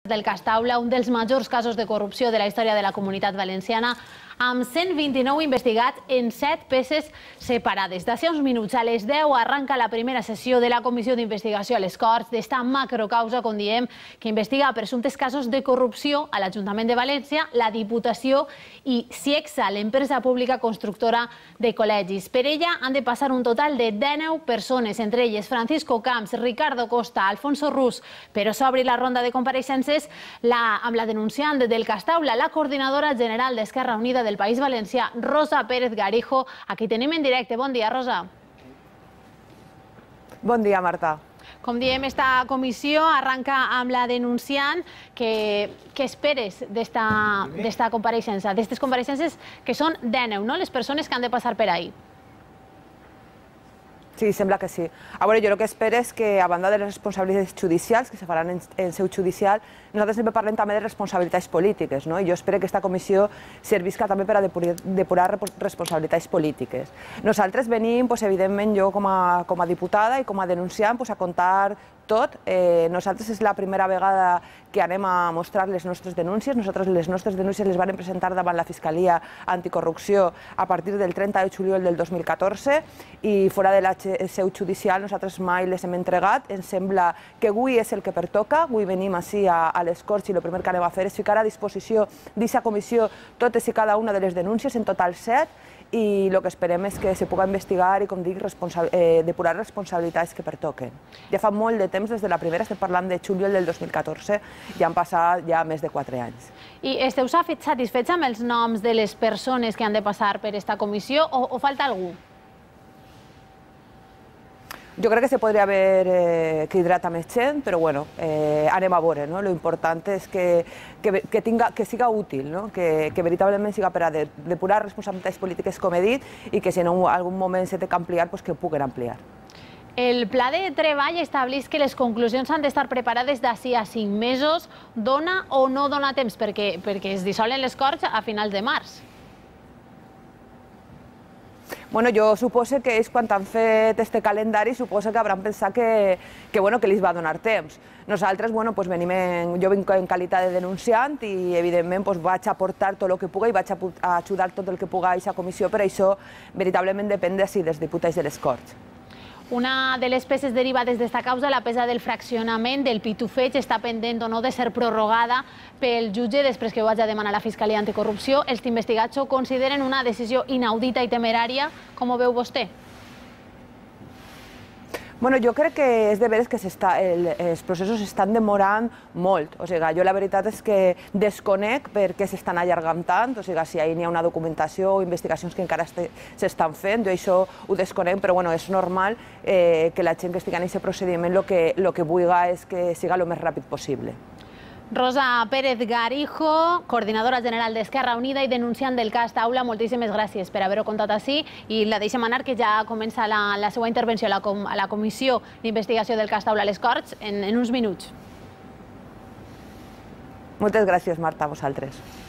del cas Taula, un dels majors casos de corrupció de la història de la Comunitat Valenciana, amb 129 investigats en 7 peces separades. D'ací uns minuts, a les 10, arranca la primera sessió de la Comissió d'Investigació a les Corts d'esta macrocausa, com diem, que investiga presumptes casos de corrupció a l'Ajuntament de València, la Diputació i Ciexa, l'empresa pública constructora de col·legis. Per ella han de passar un total de 19 persones, entre elles Francisco Camps, Ricardo Costa, Alfonso Rus, però s'obri la ronda de compareixences amb la denunciant del cas Taula, la coordinadora general d'Esquerra Unida del País Valencià, Rosa Pérez Garijo. Aquí tenim en directe. Bon dia, Rosa. Bon dia, Marta. Com diem, esta comissió arranca amb la denunciant. Què esperes d'esta compareixença? D'estes compareixences que són 19, no? Les persones que han de passar per ahí. Sí, sembla que sí. A veure, jo el que espero és que, a banda de les responsabilitats judicials, que se faran en seu judicial, nosaltres sempre parlem també de responsabilitats polítiques, no? I jo espero que aquesta comissió servisca també per a depurar responsabilitats polítiques. Nosaltres venim, evidentment, jo com a diputada i com a denunciant, a contar tot. Nosaltres és la primera vegada que anem a mostrar les nostres denúncies. Nosaltres les nostres denúncies les vam presentar davant la Fiscalia Anticorrupció a partir del 30 de juliol del 2014 i fora de la seu judicial nosaltres mai les hem entregat. Ens sembla que avui és el que pertoca. Avui venim així a les Corts i el primer que anem a fer és ficar a disposició d'aquesta comissió totes i cada una de les denúncies, en total 7, i el que esperem és que se pugui investigar i, com dic, depurar responsabilitats que pertoquen. Ja fa molt de temps, des de la primera, estem parlant de juliol del 2014, i han passat ja més de 4 anys. I esteu satisfets amb els noms de les persones que han de passar per aquesta comissió o falta algú? Jo crec que se podria haver cridat a més gent, però bueno, anem a veure. L'important és que siga útil, que veritablement siga per a depurar responsabilitats polítiques, com he dit, i que si en algun moment s'ha d'ampliar, que ho puguen ampliar. El pla de treball estableix que les conclusions han d'estar preparades d'ací a 5 mesos. Dona o no dona temps? Perquè es dissolen les Corts a finals de març. Bueno, jo suposo que és quan han fet aquest calendari, suposo que hauran pensat que li va donar temps. Nosaltres, jo vinc en qualitat de denunciant i, evidentment, vaig aportar tot el que puga i vaig ajudar tot el que puga a aquesta comissió, però això veritablement depèn dels diputats de les Corts. Una de les peces derivades d'esta causa, la pesa del fraccionament del Pitufeig, està pendent o no de ser prorrogada pel jutge després que ho hagi de demanar la Fiscalia Anticorrupció. Els investigats ho consideren una decisió inaudita i temerària. Com ho veu vostè? Jo crec que és de veres que els processos s'estan demorant molt. Jo la veritat és que desconec per què s'estan allargant tant, si hi ha una documentació o investigacions que encara s'estan fent, jo això ho desconec, però és normal que la gent que estigui en aquest procediment el que vulgui és que siga el més ràpid possible. Rosa Pérez Garijo, coordinadora general d'Esquerra Unida i denunciant del cas Taula, moltíssimes gràcies per haver-ho contat així i la deixem anar, que ja comença la seva intervenció a la Comissió d'Investigació del cas Taula a les Corts en uns minuts. Moltes gràcies, Marta, a vosaltres.